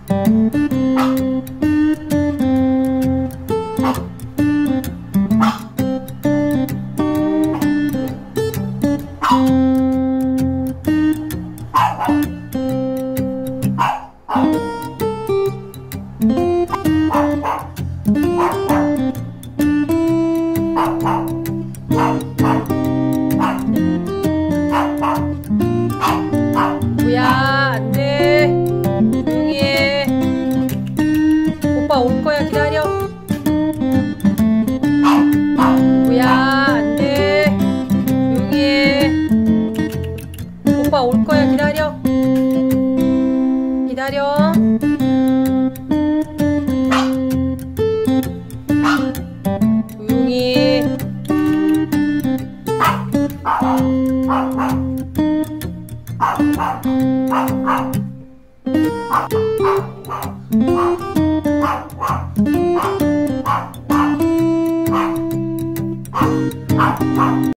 우야, 안 돼. 조용히 해. 오빠 올 거야, 기다려. 우야, 안 돼. 조용히 해. 오빠 올 거야, 기다려. 기다려. 조용히.